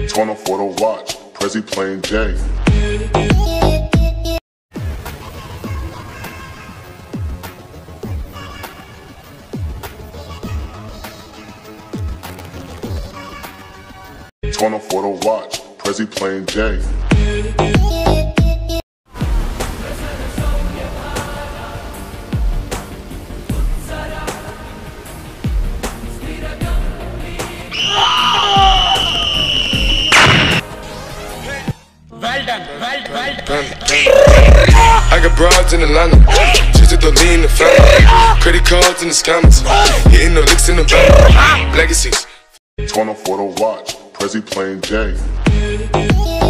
Turn for the watch, Prezi plain Jane. Turn for the watch, Prezi plain Jane. I got broads in Atlanta, just to lean the family. Credit cards and the scammers, hitting no licks in the van. Legacies. Turn for the watch, Prezi plain Jane.